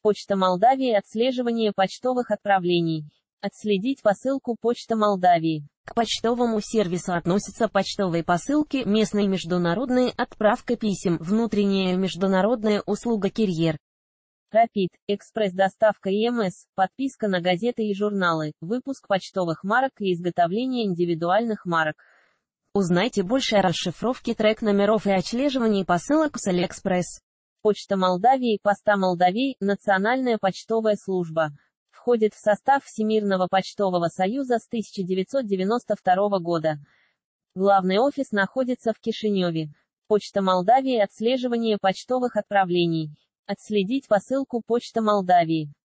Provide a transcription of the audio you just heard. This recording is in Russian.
Почта Молдавии. Отслеживание почтовых отправлений. Отследить посылку. Почта Молдавии. К почтовому сервису относятся почтовые посылки, местные и международные, отправка писем, внутренняя и международная услуга курьер. Rapid, экспресс-доставка ЕМС, подписка на газеты и журналы, выпуск почтовых марок и изготовление индивидуальных марок. Узнайте больше о расшифровке трек-номеров и отслеживании посылок с Алиэкспресс. Почта Молдавии. Поста Молдавии. Национальная почтовая служба. Входит в состав Всемирного почтового союза с 1992 года. Главный офис находится в Кишиневе. Почта Молдавии. Отслеживание почтовых отправлений. Отследить посылку. Почта Молдавии.